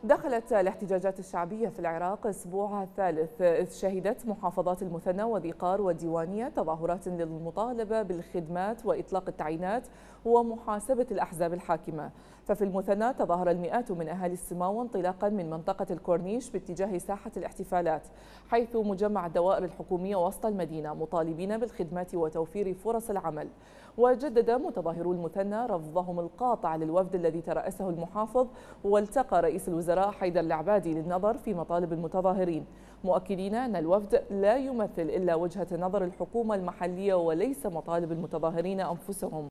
دخلت الاحتجاجات الشعبية في العراق أسبوعها الثالث، إذ شهدت محافظات المثنى وذقار والديوانية تظاهرات للمطالبة بالخدمات وإطلاق التعيينات ومحاسبة الأحزاب الحاكمة. ففي المثنى تظاهر المئات من أهالي السماوة انطلاقا من منطقة الكورنيش باتجاه ساحة الاحتفالات، حيث مجمع الدوائر الحكومية وسط المدينة، مطالبين بالخدمات وتوفير فرص العمل. وجدد متظاهرو المثنى رفضهم القاطع للوفد الذي ترأسه المحافظ، والتقى رئيس الوزراء حيدر العبادي للنظر في مطالب المتظاهرين، مؤكدين أن الوفد لا يمثل إلا وجهة نظر الحكومة المحلية وليس مطالب المتظاهرين أنفسهم.